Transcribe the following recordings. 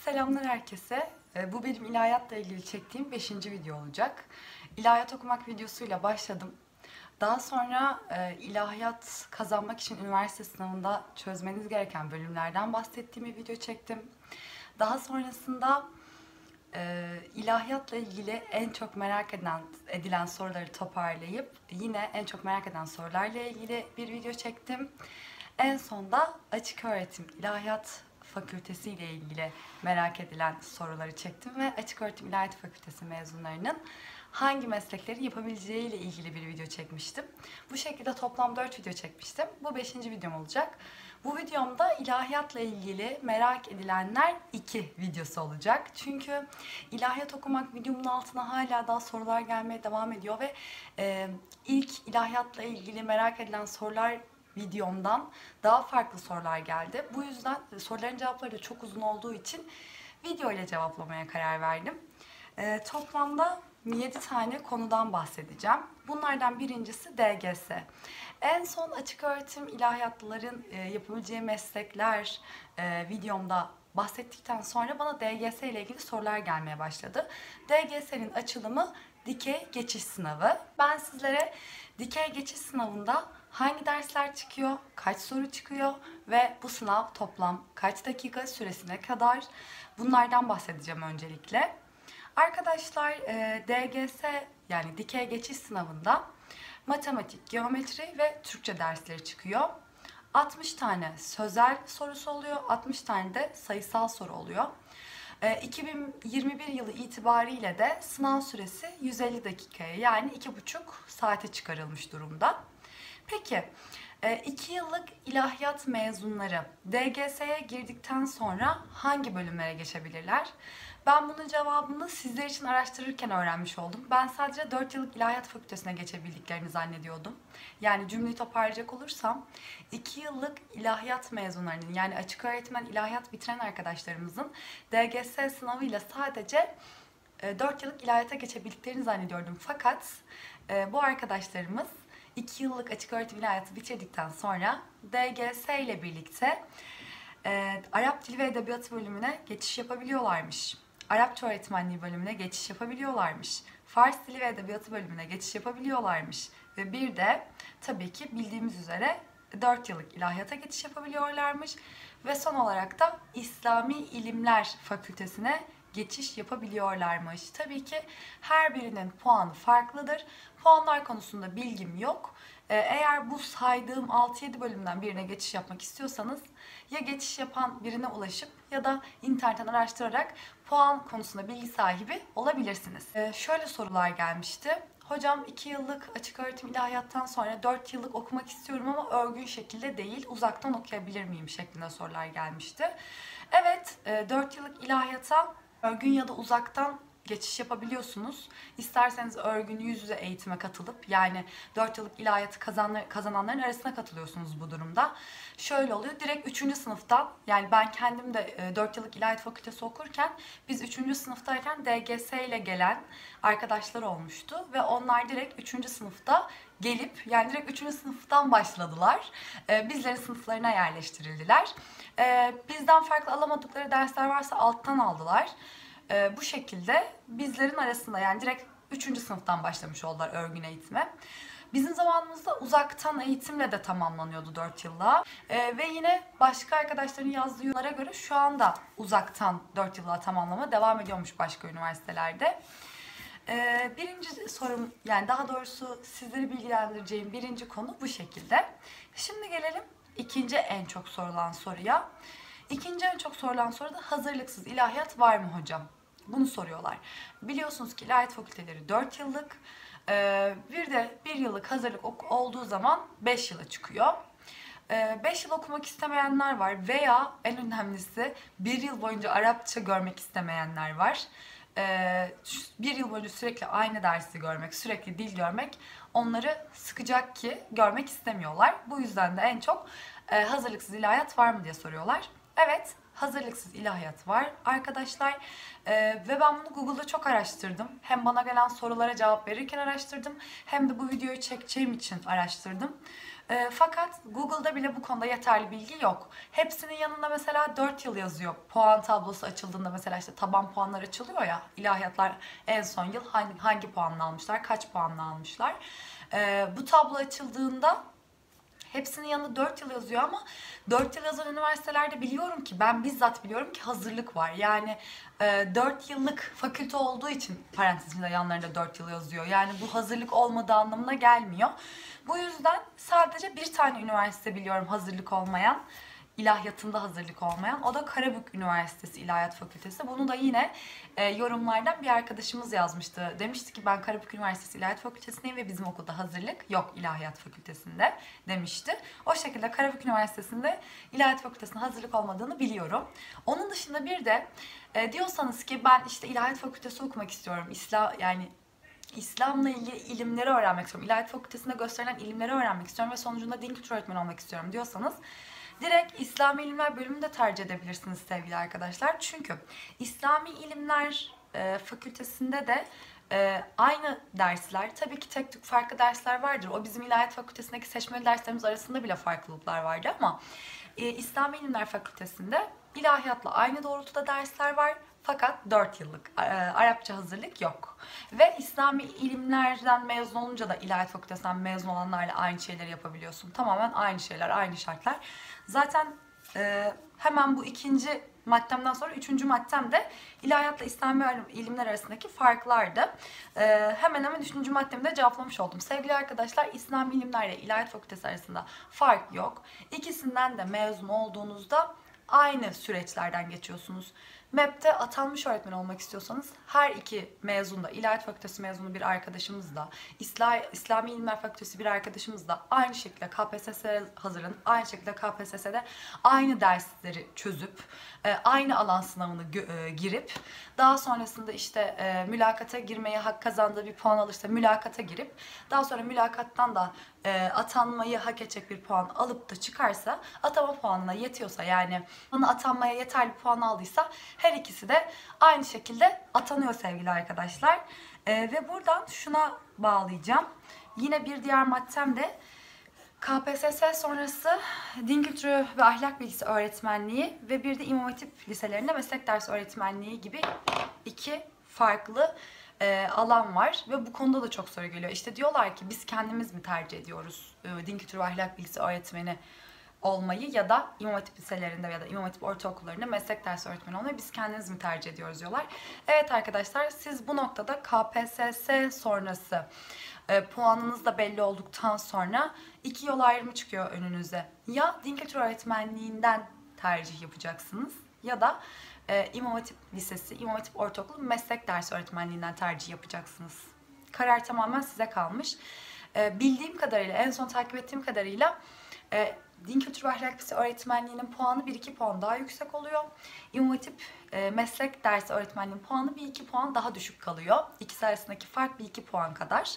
Selamlar herkese. Bu benim ilahiyatla ilgili çektiğim 5. video olacak. İlahiyat okumak videosuyla başladım. Daha sonra ilahiyat kazanmak için üniversite sınavında çözmeniz gereken bölümlerden bahsettiğim bir video çektim. Daha sonrasında ilahiyatla ilgili en çok merak edilen soruları toparlayıp yine en çok merak edilen sorularla ilgili bir video çektim. En sonda açık öğretim ilahiyat fakültesi ile ilgili merak edilen soruları çektim ve açık öğretim ilahiyat fakültesi mezunlarının hangi meslekleri yapabileceği ile ilgili bir video çekmiştim. Bu şekilde toplam 4 video çekmiştim. Bu 5. videom olacak. Bu videomda ilahiyatla ilgili merak edilenler 2 videosu olacak. Çünkü ilahiyat okumak videomun altına hala daha sorular gelmeye devam ediyor ve ilk ilahiyatla ilgili merak edilen sorular videomdan daha farklı sorular geldi. Bu yüzden soruların cevapları da çok uzun olduğu için video ile cevaplamaya karar verdim. Toplamda 7 tane konudan bahsedeceğim. Bunlardan birincisi DGS. En son açık öğretim ilahiyatlıların yapabileceği meslekler videomda bahsettikten sonra bana DGS ile ilgili sorular gelmeye başladı. DGS'nin açılımı dikey geçiş sınavı. Ben sizlere dikey geçiş sınavında hangi dersler çıkıyor, kaç soru çıkıyor ve bu sınav toplam kaç dakika süresine kadar, bunlardan bahsedeceğim öncelikle. Arkadaşlar DGS yani dikey geçiş sınavında matematik, geometri ve Türkçe dersleri çıkıyor. 60 tane sözel sorusu oluyor, 60 tane de sayısal soru oluyor. 2021 yılı itibariyle de sınav süresi 150 dakikaya yani 2,5 saate çıkarılmış durumda. Peki 2 yıllık ilahiyat mezunları DGS'ye girdikten sonra hangi bölümlere geçebilirler? Ben bunun cevabını sizler için araştırırken öğrenmiş oldum. Ben sadece 4 yıllık ilahiyat fakültesine geçebildiklerini zannediyordum. Yani cümleyi toparlayacak olursam 2 yıllık ilahiyat mezunlarının yani açık öğretmen ilahiyat bitiren arkadaşlarımızın DGS sınavıyla sadece 4 yıllık ilahiyata geçebildiklerini zannediyordum. Fakat bu arkadaşlarımız 2 yıllık açık öğretim ilahiyatı bitirdikten sonra DGS ile birlikte Arap Dili ve Edebiyatı bölümüne geçiş yapabiliyorlarmış. Arapça öğretmenliği bölümüne geçiş yapabiliyorlarmış. Fars Dili ve Edebiyatı bölümüne geçiş yapabiliyorlarmış. Ve bir de tabii ki bildiğimiz üzere 4 yıllık ilahiyata geçiş yapabiliyorlarmış. Ve son olarak da İslami İlimler Fakültesine geçiş yapabiliyorlarmış. Tabii ki her birinin puanı farklıdır. Puanlar konusunda bilgim yok. Eğer bu saydığım 6-7 bölümden birine geçiş yapmak istiyorsanız ya geçiş yapan birine ulaşıp ya da internetten araştırarak puan konusunda bilgi sahibi olabilirsiniz. Şöyle sorular gelmişti. Hocam 2 yıllık açık öğretim ilahiyattan sonra 4 yıllık okumak istiyorum ama örgün şekilde değil, uzaktan okuyabilir miyim şeklinde sorular gelmişti. Evet, 4 yıllık ilahiyata örgün ya da uzaktan geçiş yapabiliyorsunuz. İsterseniz örgün yüz yüze eğitime katılıp yani 4 yıllık ilahiyatı kazananların arasına katılıyorsunuz bu durumda. Şöyle oluyor, direkt 3. sınıftan yani ben kendim de 4 yıllık ilahiyat fakültesi okurken biz 3. sınıftayken DGS ile gelen arkadaşlar olmuştu ve onlar direkt 3. sınıfta gelip yani direkt 3. sınıftan başladılar. Bizlerin sınıflarına yerleştirildiler. Bizden farklı alamadıkları dersler varsa alttan aldılar. Bu şekilde bizlerin arasında yani direkt 3. sınıftan başlamış oldular örgün eğitime. Bizim zamanımızda uzaktan eğitimle de tamamlanıyordu 4 yıllığa. Ve yine başka arkadaşların yazdığı yorumlara göre şu anda uzaktan 4 yıllığa tamamlama devam ediyormuş başka üniversitelerde. Birinci sorum yani daha doğrusu sizleri bilgilendireceğim birinci konu bu şekilde. Şimdi gelelim ikinci en çok sorulan soruya. İkinci en çok sorulan soruda hazırlıksız ilahiyat var mı hocam? Bunu soruyorlar. Biliyorsunuz ki ilahiyat fakülteleri 4 yıllık. Bir de 1 yıllık hazırlık olduğu zaman 5 yıla çıkıyor. 5 yıl okumak istemeyenler var veya en önemlisi 1 yıl boyunca Arapça görmek istemeyenler var. 1 yıl boyunca sürekli aynı dersi görmek, sürekli dil görmek onları sıkacak ki görmek istemiyorlar. Bu yüzden de en çok hazırlıksız ilahiyat var mı diye soruyorlar. Evet, hazırlıksız ilahiyat var arkadaşlar ve ben bunu Google'da çok araştırdım. Hem bana gelen sorulara cevap verirken araştırdım hem de bu videoyu çekeceğim için araştırdım. Fakat Google'da bile bu konuda yeterli bilgi yok. Hepsinin yanında mesela 4 yıl yazıyor. Puan tablosu açıldığında mesela işte taban puanlar açılıyor ya. İlahiyatlar en son yıl hangi puanla almışlar, kaç puanla almışlar. Bu tablo açıldığında hepsinin yanında 4 yıl yazıyor ama 4 yıl yazan üniversitelerde biliyorum ki, ben bizzat biliyorum ki hazırlık var. Yani 4 yıllık fakülte olduğu için parantezinde yanlarında 4 yıl yazıyor. Yani bu hazırlık olmadığı anlamına gelmiyor. Bu yüzden sadece bir tane üniversite biliyorum hazırlık olmayan. İlahiyatında hazırlık olmayan. O da Karabük Üniversitesi İlahiyat Fakültesi. Bunu da yine yorumlardan bir arkadaşımız yazmıştı. Demişti ki ben Karabük Üniversitesi İlahiyat Fakültesindeyim ve bizim okulda hazırlık yok İlahiyat Fakültesinde demişti. O şekilde Karabük Üniversitesi'nde İlahiyat Fakültesinde hazırlık olmadığını biliyorum. Onun dışında bir de diyorsanız ki ben işte İlahiyat Fakültesi okumak istiyorum. İslam'la ilgili ilimleri öğrenmek istiyorum. İlahiyat Fakültesi'nde gösterilen ilimleri öğrenmek istiyorum ve sonucunda din kültürü öğretmeni olmak istiyorum diyorsanız direkt İslami İlimler bölümünü de tercih edebilirsiniz sevgili arkadaşlar. Çünkü İslami İlimler Fakültesinde de aynı dersler, tabii ki tek tük farklı dersler vardır. O bizim İlahiyat Fakültesindeki seçmeli derslerimiz arasında bile farklılıklar vardı ama İslami İlimler Fakültesinde ilahiyatla aynı doğrultuda dersler var. Fakat 4 yıllık Arapça hazırlık yok. Ve İslami ilimlerden mezun olunca da İlahiyat Fakültesinden mezun olanlarla aynı şeyleri yapabiliyorsun. Tamamen aynı şeyler, aynı şartlar. Zaten hemen bu ikinci maddemden sonra üçüncü maddem de ilahiyatla İslami ilimler arasındaki farklardı. Hemen hemen üçüncü maddemi de cevaplamış oldum. Sevgili arkadaşlar, İslami ilimlerle İlahiyat Fakültesi arasında fark yok. İkisinden de mezun olduğunuzda aynı süreçlerden geçiyorsunuz. MEB'de atanmış öğretmen olmak istiyorsanız her iki mezunda, İlahiyat Fakültesi mezunu bir arkadaşımız da, İslami İlimler Fakültesi bir arkadaşımız da aynı şekilde KPSS'ye hazırlanıp, aynı şekilde KPSS'de aynı dersleri çözüp, aynı alan sınavını girip, daha sonrasında işte mülakata girmeye hak kazandığı bir puan alırsa mülakata girip, daha sonra mülakattan da atanmayı hak edecek bir puan alıp da çıkarsa, atama puanına yetiyorsa, yani bana atanmaya yeterli puan aldıysa her ikisi de aynı şekilde atanıyor sevgili arkadaşlar. Ve buradan şuna bağlayacağım. Yine bir diğer maddem de KPSS sonrası din kültürü ve ahlak bilgisi öğretmenliği ve bir de İmam Hatip liselerinde meslek dersi öğretmenliği gibi iki farklı alan var ve bu konuda da çok soru geliyor. İşte diyorlar ki biz kendimiz mi tercih ediyoruz din kültürü ve ahlak bilgisi öğretmeni olmayı ya da İmam Hatip liselerinde ya da İmam Hatip ortaokullarında meslek dersi öğretmeni olmayı biz kendimiz mi tercih ediyoruz diyorlar. Evet arkadaşlar, siz bu noktada KPSS sonrası puanınız da belli olduktan sonra iki yol ayrımı çıkıyor önünüze. Ya din kültürü öğretmenliğinden tercih yapacaksınız ya da İmam Hatip Lisesi, İmam Hatip Ortaokulu meslek dersi öğretmenliğinden tercih yapacaksınız. Karar tamamen size kalmış. Bildiğim kadarıyla, en son takip ettiğim kadarıyla din kültürü ve ahlak bilgisi öğretmenliğinin puanı 1-2 puan daha yüksek oluyor. İmam Hatip meslek dersi öğretmenliğinin puanı 1-2 puan daha düşük kalıyor. İkisi arasındaki fark 1-2 puan kadar.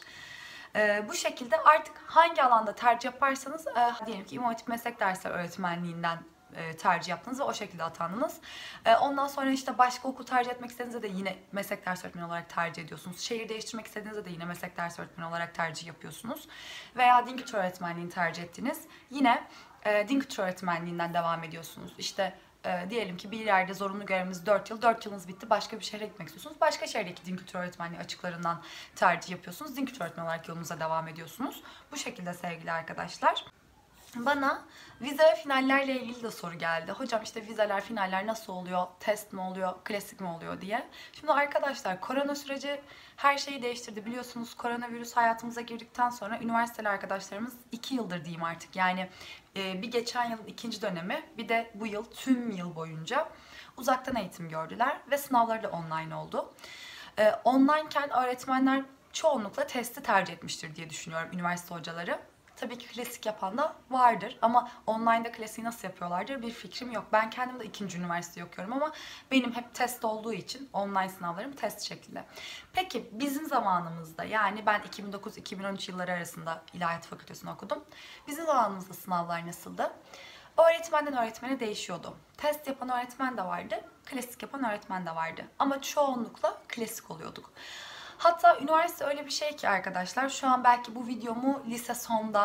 Bu şekilde artık hangi alanda tercih yaparsanız, diyelim ki İmam Hatip meslek dersi öğretmenliğinden tercih yaptınız ve o şekilde atandınız. Ondan sonra işte başka okul tercih etmek istediğinizde de yine meslek dersi öğretmeni olarak tercih ediyorsunuz. Şehir değiştirmek istediğinizde de yine meslek dersi öğretmeni olarak tercih yapıyorsunuz. Veya din kültürü öğretmenliğini tercih ettiniz. Yine din kültürü öğretmenliğinden devam ediyorsunuz. İşte diyelim ki bir yerde zorunlu göreviniz 4 yıl, 4 yılınız bitti, başka bir şehre gitmek istiyorsunuz. Başka şehirdeki din kültürü öğretmenliği açıklarından tercih yapıyorsunuz. Din kültürü öğretmeni olarak yolunuza devam ediyorsunuz. Bu şekilde sevgili arkadaşlar. Bana vize ve finallerle ilgili de soru geldi. Hocam işte vizeler, finaller nasıl oluyor? Test mi oluyor? Klasik mi oluyor diye. Şimdi arkadaşlar, korona süreci her şeyi değiştirdi. Biliyorsunuz koronavirüs hayatımıza girdikten sonra üniversiteli arkadaşlarımız 2 yıldır diyeyim artık. Yani bir geçen yılın ikinci dönemi, bir de bu yıl tüm yıl boyunca uzaktan eğitim gördüler ve sınavları da online oldu. Onlineken öğretmenler çoğunlukla testi tercih etmiştir diye düşünüyorum, üniversite hocaları. Tabii ki klasik yapan da vardır ama online'da klasiği nasıl yapıyorlardır bir fikrim yok. Ben kendim de ikinci üniversite okuyorum ama benim hep test olduğu için online sınavlarım test şeklinde. Peki bizim zamanımızda, yani ben 2009-2013 yılları arasında İlahiyat Fakültesini okudum. Bizim zamanımızda sınavlar nasıldı? Öğretmenden öğretmene değişiyordu. Test yapan öğretmen de vardı, klasik yapan öğretmen de vardı. Ama çoğunlukla klasik oluyorduk. Hatta üniversite öyle bir şey ki arkadaşlar, şu an belki bu videomu lise sonda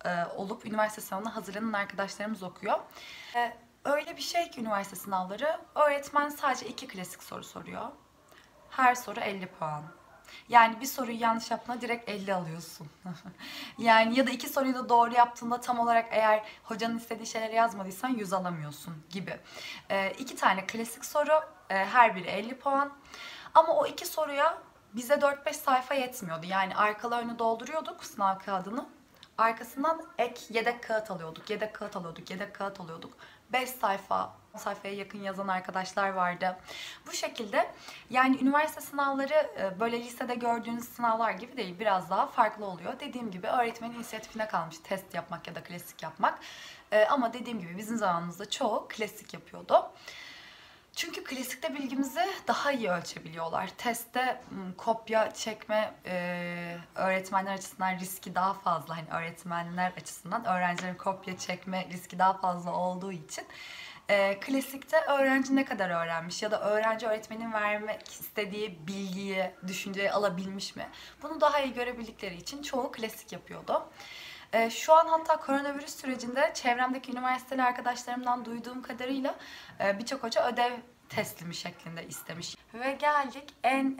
olup üniversite sınavına hazırlanan arkadaşlarımız okuyor. Öyle bir şey ki üniversite sınavları, öğretmen sadece 2 klasik soru soruyor. Her soru 50 puan. Yani bir soruyu yanlış yaptığında direkt 50 alıyorsun. Yani ya da 2 soruyu da doğru yaptığında tam olarak eğer hocanın istediği şeyleri yazmadıysan 100 alamıyorsun gibi. 2 tane klasik soru, her biri 50 puan. Ama o 2 soruya bize 4-5 sayfa yetmiyordu. Yani arkalı önü dolduruyorduk sınav kağıdını. Arkasından ek yedek kağıt alıyorduk, yedek kağıt alıyorduk, yedek kağıt alıyorduk. 5 sayfa, 10 sayfaya yakın yazan arkadaşlar vardı. Bu şekilde yani üniversite sınavları böyle lisede gördüğünüz sınavlar gibi değil, biraz daha farklı oluyor. Dediğim gibi öğretmenin inisiyatifine kalmış test yapmak ya da klasik yapmak. Ama dediğim gibi bizim zamanımızda çoğu klasik yapıyordu. Çünkü klasikte bilgimizi daha iyi ölçebiliyorlar. Testte kopya çekme öğretmenler açısından riski daha fazla. Hani öğretmenler açısından öğrencilerin kopya çekme riski daha fazla olduğu için klasikte öğrenci ne kadar öğrenmiş ya da öğrenci öğretmenin vermek istediği bilgiyi, düşünceyi alabilmiş mi? Bunu daha iyi görebildikleri için çoğu klasik yapıyordu. Şu an hatta koronavirüs sürecinde çevremdeki üniversiteli arkadaşlarımdan duyduğum kadarıyla birçok hoca ödev teslimi şeklinde istemiş. Ve geldik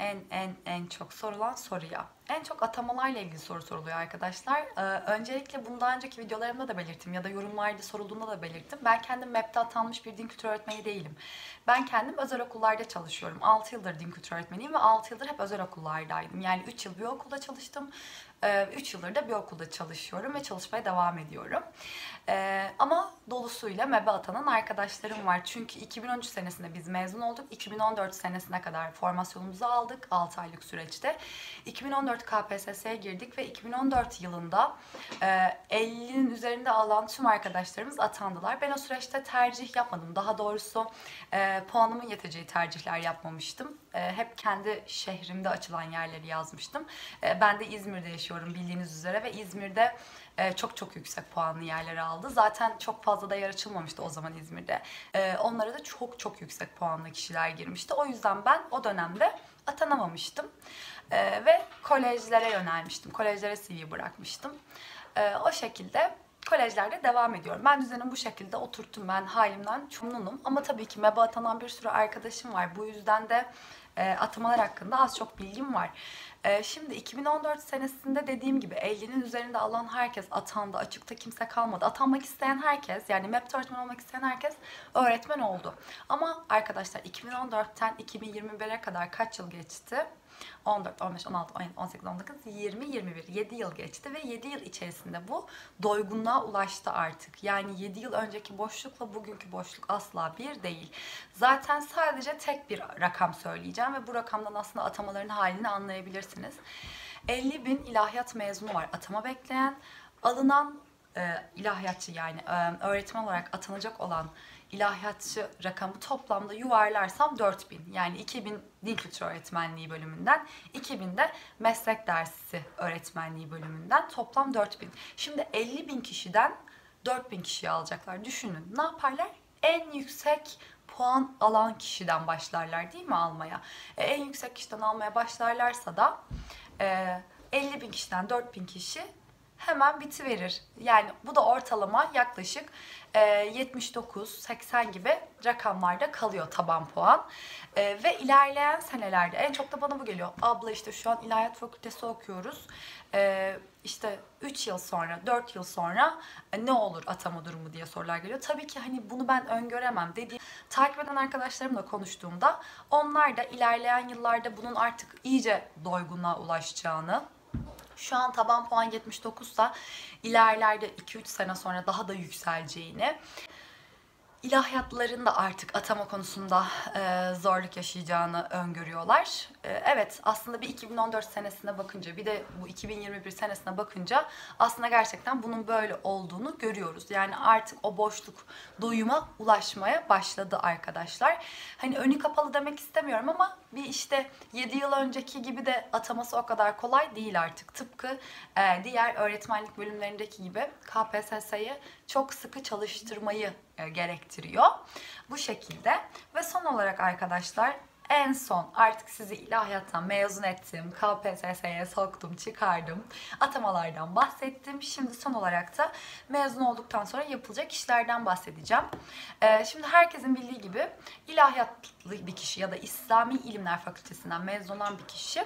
en çok sorulan soruya. En çok atamalarla ilgili soru soruluyor arkadaşlar. Öncelikle bunu daha önceki videolarımda da belirttim ya da yorumlarda sorulduğunda da belirttim. Ben kendim MEB'de atanmış bir din kültürü öğretmeni değilim. Ben kendim özel okullarda çalışıyorum. 6 yıldır din kültürü öğretmeniyim ve 6 yıldır hep özel okullardaydım. Yani 3 yıl bir okulda çalıştım. 3 yıldır da bir okulda çalışıyorum ve çalışmaya devam ediyorum. Ama dolusuyla MEB'e atanan arkadaşlarım var. Çünkü 2013 senesinde biz mezun olduk. 2014 senesine kadar formasyonumuzu aldık 6 aylık süreçte. 2014 KPSS'ye girdik ve 2014 yılında 50'nin üzerinde alan tüm arkadaşlarımız atandılar. Ben o süreçte tercih yapmadım. Daha doğrusu puanımın yeteceği tercihler yapmamıştım. Hep kendi şehrimde açılan yerleri yazmıştım. Ben de İzmir'de yaşıyorum bildiğiniz üzere ve İzmir'de çok yüksek puanlı yerleri aldı. Zaten çok fazla da yer açılmamıştı o zaman İzmir'de. Onlara da çok yüksek puanlı kişiler girmişti. O yüzden ben o dönemde atanamamıştım. Ve kolejlere yönelmiştim. Kolejlere CV bırakmıştım. O şekilde kolejlerde devam ediyorum. Ben düzenimi bu şekilde oturttum. Ben halimden çok memnunum. Ama tabii ki MEB'e atanan bir sürü arkadaşım var. Bu yüzden de atamalar hakkında az çok bilgim var. Şimdi 2014 senesinde dediğim gibi 50'nin üzerinde alan herkes atandı. Açıkta kimse kalmadı. Atanmak isteyen herkes, yani MEB'de öğretmen olmak isteyen herkes öğretmen oldu. Ama arkadaşlar 2014'ten 2021'e kadar kaç yıl geçti? 14, 15, 16, 17, 18, 19, 20, 21. 7 yıl geçti ve 7 yıl içerisinde bu doygunluğa ulaştı artık. Yani 7 yıl önceki boşlukla bugünkü boşluk asla bir değil. Zaten sadece tek bir rakam söyleyeceğim ve bu rakamdan aslında atamaların halini anlayabilirsiniz. 50.000 ilahiyat mezunu var atama bekleyen. Alınan ilahiyatçı yani öğretmen olarak atanacak olan ilahiyatçı rakamı toplamda yuvarlarsam 4.000. Yani 2.000 din kültürü öğretmenliği bölümünden, 2.000 de meslek dersi öğretmenliği bölümünden, toplam 4.000. Şimdi 50.000 kişiden 4.000 kişiyi alacaklar. Düşünün ne yaparlar? En yüksek puan alan kişiden başlarlar değil mi almaya? En yüksek kişiden almaya başlarlarsa da 50.000 kişiden 4.000 kişi hemen bitiverir. Yani bu da ortalama yaklaşık 79-80 gibi rakamlarda kalıyor taban puan. Ve ilerleyen senelerde en çok da bana bu geliyor. Abla işte şu an ilahiyat fakültesi okuyoruz. İşte 3 yıl sonra, 4 yıl sonra ne olur atama durumu diye sorular geliyor. Tabii ki hani bunu ben öngöremem dediğim, takip eden arkadaşlarımla konuştuğumda onlar da ilerleyen yıllarda bunun artık iyice doygunluğa ulaşacağını, şu an taban puan 79 ise ilerlerde 2-3 sene sonra daha da yükseleceğini, ilahiyatların da artık atama konusunda zorluk yaşayacağını öngörüyorlar. Evet, aslında bir 2014 senesine bakınca bir de bu 2021 senesine bakınca aslında gerçekten bunun böyle olduğunu görüyoruz. Yani artık o boşluk doyuma ulaşmaya başladı arkadaşlar. Hani önü kapalı demek istemiyorum ama bir işte 7 yıl önceki gibi de ataması o kadar kolay değil artık. Tıpkı diğer öğretmenlik bölümlerindeki gibi KPSS'yi çok sıkı çalıştırmayı gerektiriyor. Bu şekilde ve son olarak arkadaşlar En son artık sizi ilahiyattan mezun ettim, KPSS'ye soktum, çıkardım, atamalardan bahsettim. Şimdi son olarak da mezun olduktan sonra yapılacak işlerden bahsedeceğim. Şimdi herkesin bildiği gibi ilahiyatlı bir kişi ya da İslami İlimler Fakültesinden mezun olan bir kişi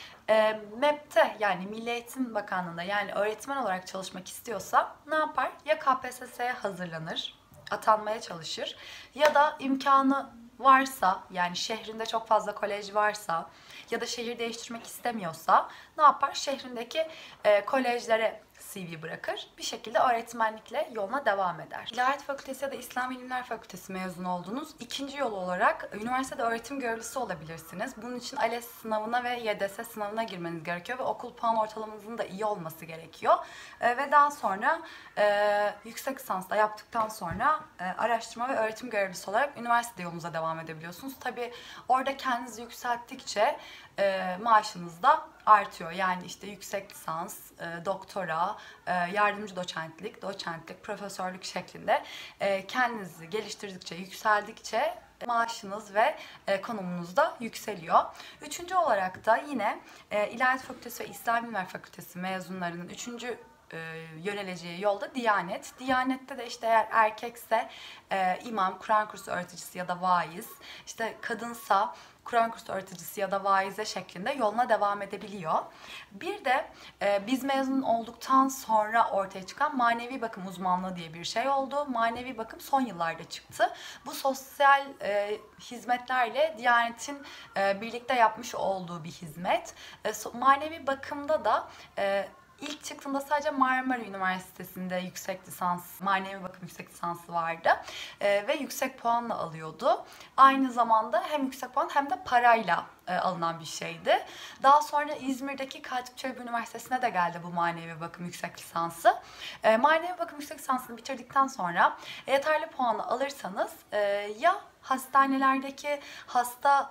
MEB'te yani Milli Eğitim Bakanlığı'nda yani öğretmen olarak çalışmak istiyorsa ne yapar? Ya KPSS'ye hazırlanır, atanmaya çalışır ya da imkanı varsa yani şehrinde çok fazla kolej varsa ya da şehir değiştirmek istemiyorsa ne yapar? Şehrindeki kolejlere CV bırakır. Bir şekilde öğretmenlikle yoluna devam eder. İlahiyat Fakültesi ya da İslam İlimler Fakültesi mezunu oldunuz. İkinci yol olarak üniversitede öğretim görevlisi olabilirsiniz. Bunun için ALES sınavına ve YDS sınavına girmeniz gerekiyor ve okul puan ortalamanızın da iyi olması gerekiyor. Ve daha sonra yüksek lisans da yaptıktan sonra araştırma ve öğretim görevlisi olarak üniversitede yolunuza devam edebiliyorsunuz. Tabii orada kendinizi yükselttikçe maaşınız da artıyor. Yani işte yüksek lisans, doktora, yardımcı doçentlik, profesörlük şeklinde kendinizi geliştirdikçe, yükseldikçe maaşınız ve konumunuz da yükseliyor. Üçüncü olarak da yine İlahiyat Fakültesi ve İslam İlimler Fakültesi mezunlarının üçüncü yöneleceği yolda Diyanet. Diyanette de işte eğer erkekse imam, Kur'an kursu öğreticisi ya da vaiz, işte kadınsa Kur'an kursu öğreticisi ya da vaize şeklinde yoluna devam edebiliyor. Bir de biz mezun olduktan sonra ortaya çıkan manevi bakım uzmanlığı diye bir şey oldu. Manevi bakım son yıllarda çıktı. Bu sosyal hizmetlerle Diyanet'in birlikte yapmış olduğu bir hizmet. Manevi bakımda da İlk çıktığında sadece Marmara Üniversitesi'nde yüksek lisans, manevi bakım yüksek lisansı vardı ve yüksek puanla alıyordu. Aynı zamanda hem yüksek puan hem de parayla alınan bir şeydi. Daha sonra İzmir'deki Katip Çelebi Üniversitesi'ne de geldi bu manevi bakım yüksek lisansı. Manevi bakım yüksek lisansını bitirdikten sonra yeterli puanı alırsanız ya hastanelerdeki hasta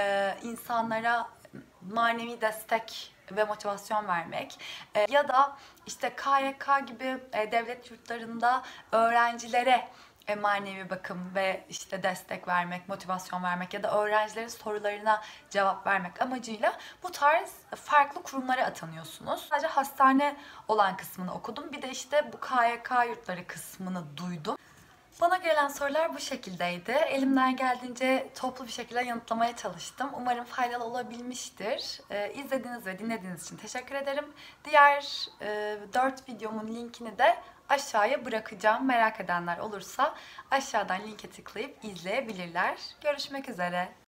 insanlara manevi destek ve motivasyon vermek ya da işte KYK gibi devlet yurtlarında öğrencilere manevi bakım ve işte destek vermek, motivasyon vermek ya da öğrencilerin sorularına cevap vermek amacıyla bu tarz farklı kurumlara atanıyorsunuz. Sadece hastane olan kısmını okudum. Bir de işte bu KYK yurtları kısmını duydum. Bana gelen sorular bu şekildeydi. Elimden geldiğince toplu bir şekilde yanıtlamaya çalıştım. Umarım faydalı olabilmiştir. İzlediğiniz ve dinlediğiniz için teşekkür ederim. Diğer 4 videomun linkini de aşağıya bırakacağım. Merak edenler olursa aşağıdan linke tıklayıp izleyebilirler. Görüşmek üzere.